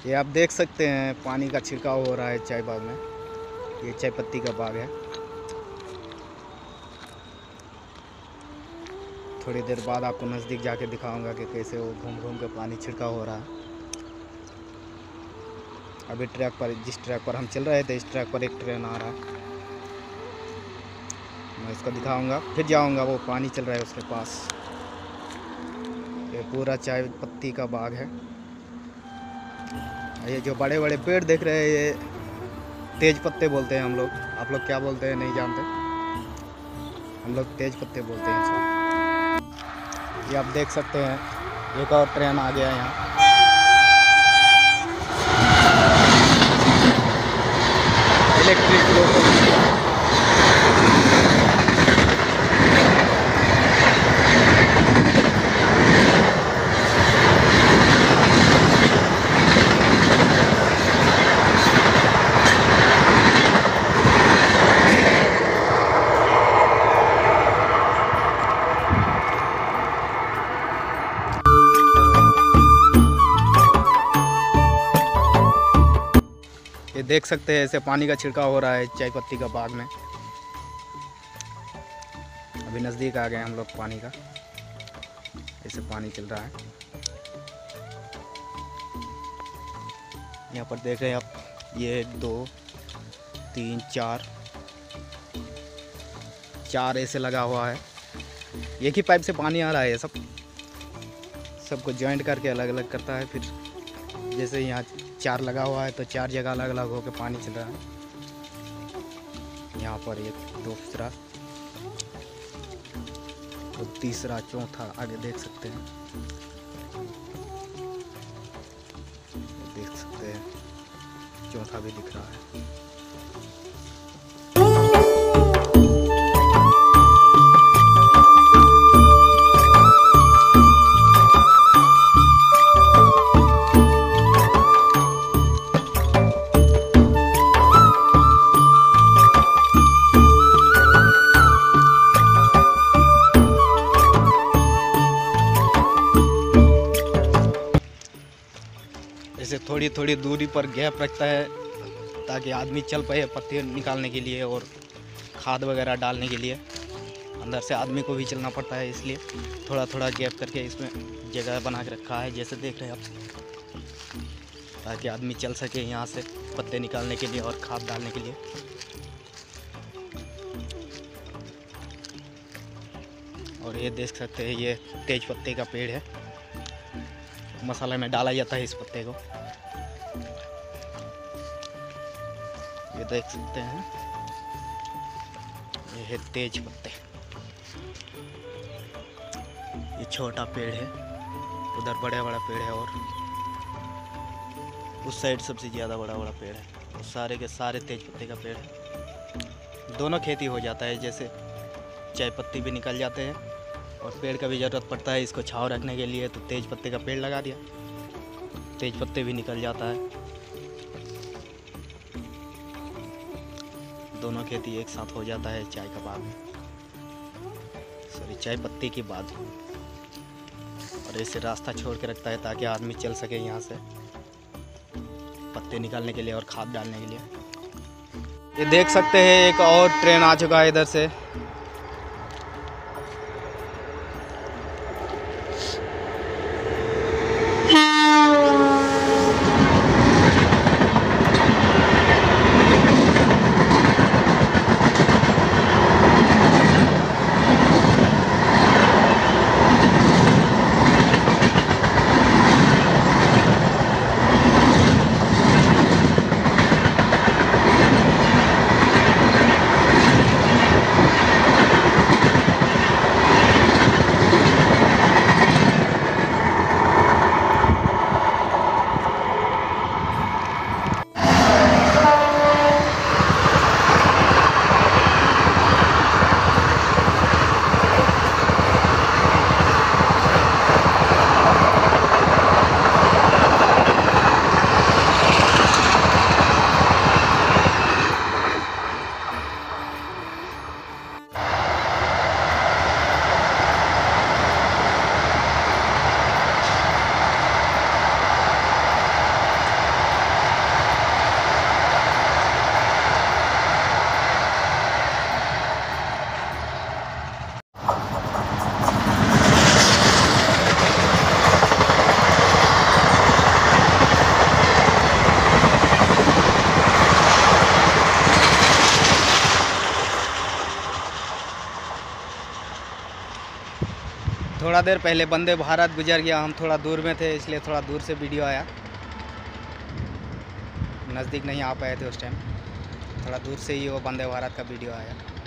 ये आप देख सकते हैं पानी का छिड़काव हो रहा है चाय बाग में। ये चाय पत्ती का बाग है। थोड़ी देर बाद आपको नज़दीक जाके दिखाऊंगा कि कैसे वो घूम घूम के पानी छिड़काव हो रहा है। अभी ट्रैक पर, जिस ट्रैक पर हम चल रहे थे, इस ट्रैक पर एक ट्रेन आ रहा है। मैं इसको दिखाऊंगा, फिर जाऊंगा वो पानी चल रहा है उसके पास। ये पूरा चाय पत्ती का बाग है। ये जो बड़े बड़े पेड़ देख रहे हैं, ये तेज पत्ते बोलते हैं हम लोग। आप लोग क्या बोलते हैं नहीं जानते, हम लोग तेज पत्ते बोलते हैं इसको। ये आप देख सकते हैं एक और ट्रेन आ गया यहाँ। Electric loco. ये देख सकते हैं ऐसे पानी का छिड़काव हो रहा है चाय पत्ती का बाग में। अभी नज़दीक आ गए हम लोग पानी का। ऐसे पानी चल रहा है। यहाँ पर देख रहे हैं आप, ये 2 3 4 ऐसे लगा हुआ है। एक ही पाइप से पानी आ रहा है। ये सबको जॉइंट करके अलग अलग करता है। फिर जैसे यहाँ 4 लगा हुआ है तो 4 जगह अलग अलग होकर पानी चल रहा है। यहाँ पर एक, दूसरा, तो तीसरा, चौथा आगे देख सकते हैं। देख सकते हैं चौथा भी दिख रहा है। ऐसे थोड़ी थोड़ी दूरी पर गैप रखता है ताकि आदमी चल पाए पत्ते निकालने के लिए और खाद वगैरह डालने के लिए। अंदर से आदमी को भी चलना पड़ता है, इसलिए थोड़ा थोड़ा गैप करके इसमें जगह बना के रखा है, जैसे देख रहे हैं आप, ताकि आदमी चल सके यहाँ से पत्ते निकालने के लिए और खाद डालने के लिए। और ये देख सकते हैं ये तेज पत्ते का पेड़ है। मसाला में डाला जाता है इस पत्ते को। ये देख सकते हैं, ये है तेज पत्ते। ये छोटा पेड़ है, उधर बड़ा बड़ा पेड़ है और उस साइड सबसे ज़्यादा बड़ा बड़ा पेड़ है। और सारे के सारे तेज पत्ते का पेड़ है। दोनों खेती हो जाता है, जैसे चाय पत्ती भी निकल जाते हैं और पेड़ का भी ज़रूरत पड़ता है इसको छांव रखने के लिए, तो तेज पत्ते का पेड़ लगा दिया, तेज पत्ते भी निकल जाता है। दोनों खेती एक साथ हो जाता है चाय का बाग में, सॉरी चाय पत्ती की बाग। और ऐसे रास्ता छोड़ के रखता है ताकि आदमी चल सके यहाँ से पत्ते निकालने के लिए और खाद डालने के लिए। ये देख सकते हैं एक और ट्रेन आ चुका है इधर से। थोड़ा देर पहले वंदे भारत गुजर गया, हम थोड़ा दूर में थे इसलिए थोड़ा दूर से वीडियो आया, नज़दीक नहीं आ पाए थे उस टाइम, थोड़ा दूर से ही वो वंदे भारत का वीडियो आया।